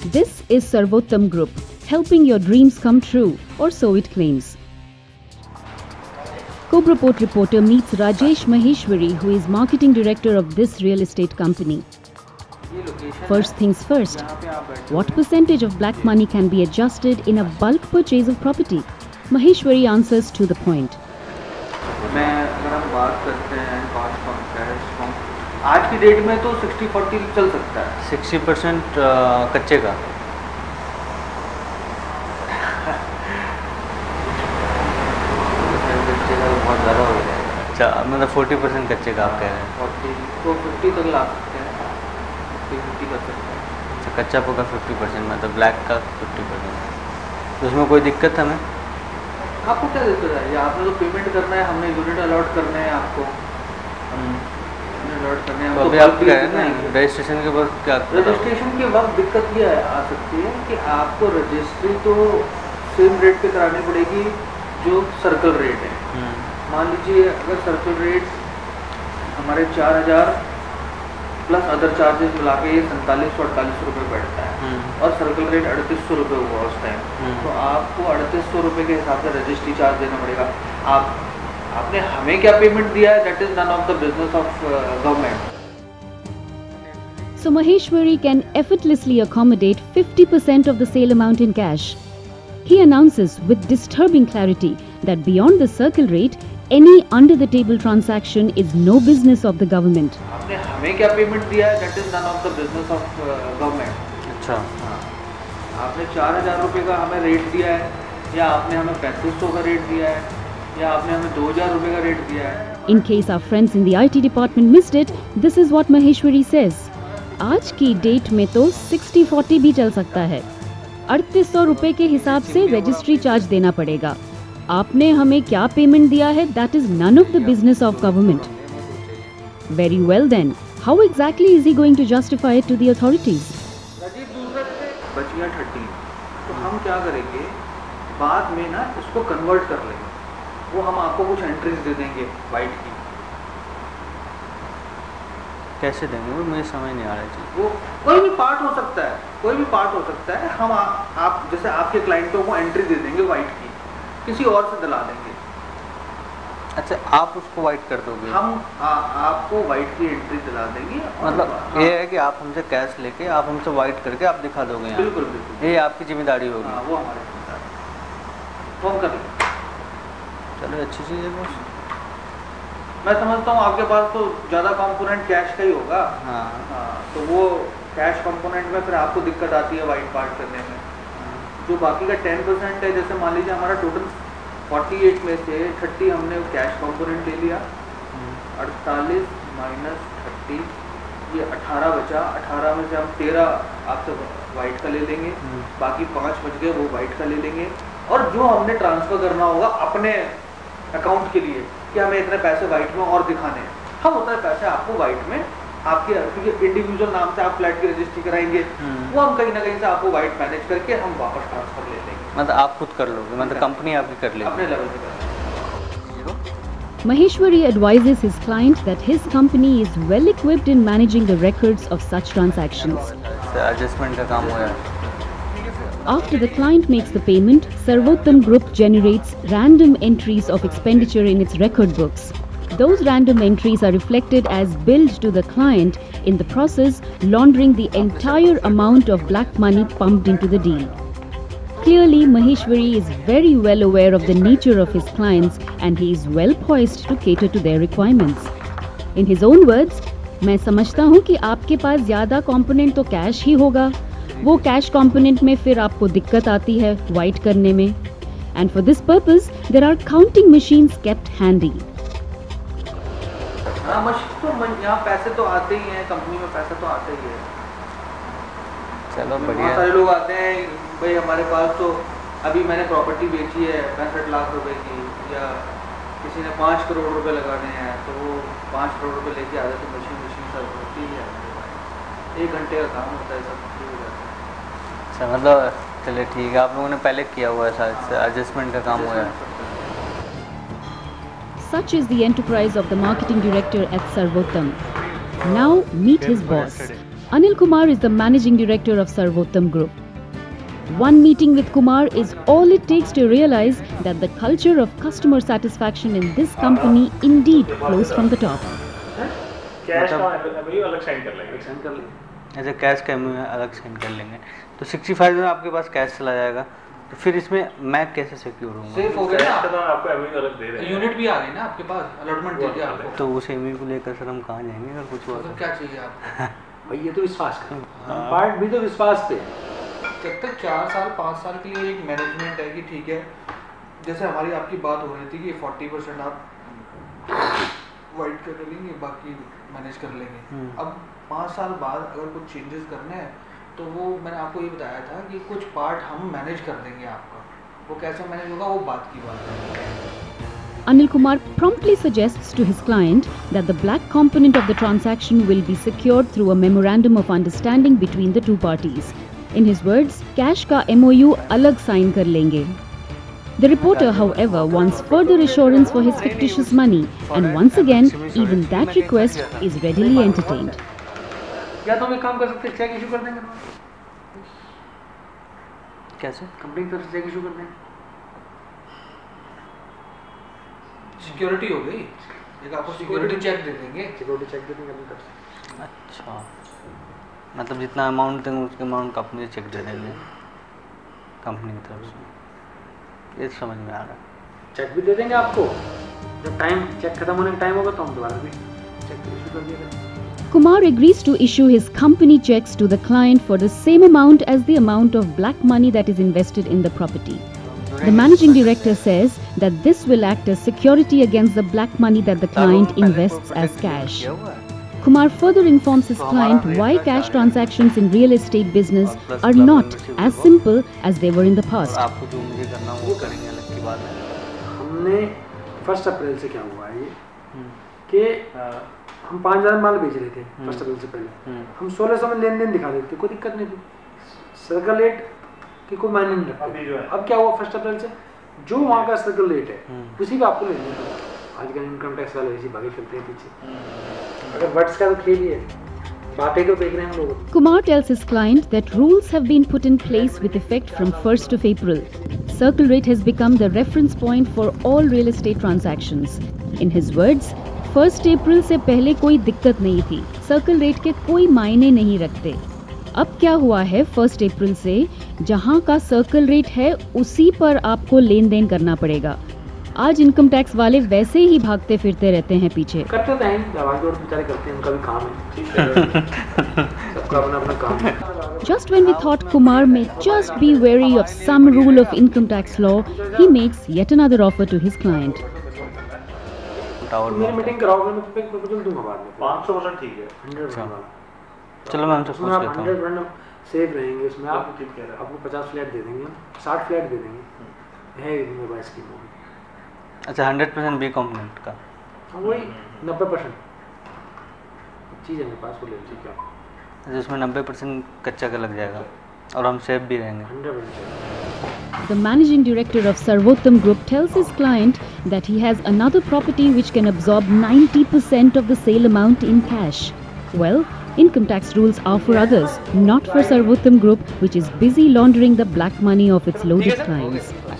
This is Sarvottam Group, helping your dreams come true, or so it claims. Cobraport reporter meets Rajesh Maheshwari, who is marketing director of this real estate company. First things first, what percentage of black money can be adjusted in a bulk purchase of property? Maheshwari answers to the point. अगर हम बात करते हैं आज की date में तो 60-40 चल सकता है। 60% कच्चे का। बहुत ज़्यादा हो जाएगा। अच्छा, मतलब 40% कच्चे का आप कह रहे हैं। 40 तो 50 तक ला सकते हैं, 50 कर सकते हैं। अच्छा, कच्चा पक्का 50%, मतलब ब्लैक का 50%। तो उसमें कोई दिक्कत हमें? आपको क्या दिक्कत है? या आपने तो पेमेंट करना है, हमने यूनिट अलॉट करने हैं आपको। अलॉट करने हैं। तो अभी आप कह रहे हैं ना रजिस्ट्रेशन के वक्त क्या? रजिस्ट्रेशन के वक्त दिक्कत ये आ सकती है कि आपको रजिस्ट्री तो सेम रेट पे करानी पड़ेगी जो सर्कल रेट है। मान लीजिए अगर सर्कल रेट हमारे 4000 प्लस अदर चार्जेस मिला के ये 4748 रुपये बैठता है और सर्कल रेट 3800 रुपये हुआ उस टाइम, तो आपको 3800 रुपये के हिसाब से रजिस्ट्री चार्ज देना पड़ेगा। आपने हमें क्या पेमेंट दिया है, that is none of the business of government. So Maheshwari can effortlessly accommodate 50% of the sale amount in cash. He announces with disturbing clarity that beyond the circle rate, any under-the-table transaction is no business of the government. आपने हमें क्या payment दिया है, that is none of the business of government. अच्छा, आपने 4000 रुपये का हमें रेट दिया है, या आपने हमें 3500 का रेट दिया है, या आपने हमें 2000 रुपये का रेट दिया है। In case our friends in the IT department missed it, this is what Maheshwari says. आज की डेट में तो 60-40 भी चल सकता है। 3800 रुपए के हिसाब से रजिस्ट्री चार्ज देना पड़ेगा। आपने हमें क्या पेमेंट दिया है, that is none of the business of government. Very well then, how exactly is he going to justify it to the authorities? Rajiv, दूसरा बचिया 30, तो हम क्या करेंगे, बाद में ना इसको कन्वर्ट कर लेंगे। वो हम आपको कुछ एंट्रीज दे देंगे वाइट की। कैसे देंगे वो मुझे समझ नहीं आ रहा है। वो कोई भी पार्ट हो सकता है, कोई भी पार्ट हो सकता है। हम आप जैसे आपके क्लाइंटों को एंट्री दे देंगे वाइट की, किसी और से दिला देंगे। अच्छा, आप उसको वाइट कर दोगे? हम आपको वाइट की एंट्री दिला देंगे। मतलब ये है कि आप हमसे कैश लेके आप हमसे वाइट करके आप दिखा दोगे? बिल्कुल बिल्कुल, ये आपकी जिम्मेदारी होगी। वो हमारी जिम्मेदारी, वो हम कर लेंगे। चलो, अच्छी चीज़ है बस। मैं समझता हूँ आपके पास तो ज़्यादा कंपोनेंट कैश का ही होगा। हाँ, तो वो कैश कंपोनेंट में फिर आपको दिक्कत आती है वाइट पार्ट करने में। जो बाकी का 10% है, जैसे मान लीजिए हमारा टोटल 48 में से 30 हमने कैश कंपोनेंट ले लिया, 48 माइनस 30 ये 18 बचा। 18 में से हम 13 आपसे वाइट का ले लेंगे, बाकी 5 बच गए वो वाइट का ले लेंगे। और जो हमने ट्रांसफ़र करना होगा अपने अकाउंट के लिए कि हमें इतने पैसे वाइट में और दिखाने हैं, हम उतने पैसे आपको वाइट में आपके, क्योंकि इंडिविजुअल नाम से आप फ्लैट की रजिस्ट्री कराएंगे, वो हम कहीं ना कहीं से आपको वाइट मैनेज करके हम वापस ट्रांसफर ले लेंगे। मतलब आप खुद कर लोगे? मतलब कंपनी आपकी कर लेगी? अपने लेवल से कर लेंगे। Maheshwari advises his client that his company is well equipped in managing the records of such transactions. Adjustment का काम हुआ है। After the client makes the payment, Sarvottam Group generates random entries of expenditure in its record books. Those random entries are reflected as billed to the client, in the process laundering the entire amount of black money pumped into the deal. Clearly, Maheshwari is very well aware of the nature of his clients and he is well poised to cater to their requirements. In his own words, मैं समझता हूँ कि आपके पास ज़्यादा component तो cash ही होगा, वो cash component में फिर आपको दिक्कत आती है वाइट करने में। And for this purpose there are counting machines kept handy. हाँ, मशीन तो यहाँ पैसे तो आते ही हैं, कंपनी में पैसा तो आता ही है। चलो बढ़िया। बहुत सारे लोग आते हैं भाई हमारे पास, तो अभी मैंने प्रॉपर्टी बेची है 65 लाख रुपए की, या किसी ने 5 करोड़ रुपए लगाने हैं, तो वो 5 करोड़ रुपए लेके आ जाते। मशीन सब होती है, 1 घंटे का काम होता है, सब फ्री हो जाता है। अच्छा, मतलब चलिए ठीक है, आप लोगों ने पहले किया हुआ है, शायद एडजस्टमेंट का काम हुआ है। Such is the enterprise of the marketing director at Sarvottam. Now meet his boss. Anil Kumar is the managing director of Sarvottam Group. One meeting with Kumar is all it takes to realize that the culture of customer satisfaction in this company indeed flows from the top. Cash का MOU अलग sign कर लेंगे। ऐसे cash का MOU अलग sign कर लेंगे तो 65 में आपके पास कैश चला जाएगा, तो फिर इसमें मैं कैसे सिक्योर हूँ? सेफ हो गया ना, तो आपको MOU अलग दे रहे हैं, यूनिट भी आ गई ना आपके पास, अलॉटमेंट दे दिया आपको। तो उस MOU को लेकर सर हम कहाँ जाएंगे अगर कुछ हुआ तो क्या चाहिए आपको? भाई ये तो विश्वास का पार्ट भी तो विश्वास पे। जब तक 4 साल 5 साल के लिए एक मैनेजमेंट है कि ठीक है, जैसे हमारी आपकी बात हो रही थी कि 40% आप वाइट कर लेंगे, बाकी मैनेज कर लेंगे। अब 5 साल बाद अगर कुछ चेंजेस करने हैं तो वो मैंने आपको ये बताया था कि कुछ पार्ट हम मैनेज कर देंगे आपका, वो कैसे मैनेज होगा वो बात की बात है। Anil Kumar promptly suggests to his client that the black component of the transaction will be secured through a memorandum of understanding between the two parties. In his words, cash ka MOU alag sign kar lenge. The reporter, however, wants further assurance for his fictitious money, and once again, even that request is readily entertained. या तो हम एक काम कर सकते हैं, check issue कर देंगे। कैसे? कंपनी की तरफ से चेक इशू कर देंगे। सिक्योरिटी हो गई, एक आपको सिक्योरिटी चेक दे देंगे। सिक्योरिटी चेक दे देंगे अपनी तरफ से। अच्छा, मतलब जितना अमाउंट देंगे उसके अमाउंट का अपने चेक दे देंगे कंपनी की तरफ से। ये समझ में आ रहा है। चेक भी दे देंगे आपको, जब टाइम चेक खत्म होने का टाइम होगा तो हम दोबारा भी चेक इशू कर दिया। Kumar agrees to issue his company checks to the client for the same amount as the amount of black money that is invested in the property. The managing director says that this will act as security against the black money that the client invests as cash. Kumar further informs his client why cash transactions in real estate business are not as simple as they were in the past. आपको जो मुझे करना वो करेंगे, अलग की बात है। हमने 1 अप्रैल से क्या हुआ है ये कि हम 5,000 माल बेच रहे थे 1 अप्रैल से पहले, हम 1600 में लेन देन दिखा देते, कोई दिक्कत नहीं थी, सर्कल रेट की कोई मायने नहीं रखते। अब क्या हुआ 1 अप्रैल से जो वहाँ का सर्कल रेट है उसी पे आपको लेन देन करना। आजकल इनकम टैक्स वाले इसी भागे चलते हैं पीछे। अगर वर्ड्स का तो खेल ही है, बातें तो देख रहे हैं हम लोग। Kumar tells his client that rules have been put in place with effect from 1st of April. Circle rate has become the reference point for all real estate transactions. In his words, 1st अप्रैल से पहले कोई दिक्कत नहीं थी, circle rate के कोई मायने नहीं रखते। अब क्या हुआ है 1st अप्रैल से, जहां का सर्कल रेट है उसी पर आपको लेन देन करना पड़ेगा। आज इनकम टैक्स वाले वैसे ही भागते फिरते रहते हैं पीछे। करते तो हैं, दवाई जोड़ बेचारे करते हैं, उनका भी काम है, सबका अपना अपना काम है। Just when we thought Kumar may just be wary of some rule of income tax law, he makes yet another offer to his client. मेरी मीटिंग कराओगे मैं तुम्हें प्रपोजल दूंगा बाद में। 500% ठीक है, 100% वाला। चलो मैं हमसे पूछ लेता हूँ। 100% सेव रहेंगे उसमें। आप आपको 50 फ्लैट दे देंगे, 60 फ्लैट दे देंगे, है मेरे पास स्कीम होगी। अच्छा, 100% बी कॉम्पोनेंट का वही 90% चीज़ है मेरे पास, वो ले लीजिए। क्या जिसमें 90% कच्चा का लग जाएगा और हम सेफ भी रहेंगे। 100%। The managing director of Sarvottam Group tells his client that he has another property which can absorb 90% of the sale amount in cash. Well, income tax rules are for others, not for Sarvottam Group, which is busy laundering the black money of its loaded clients.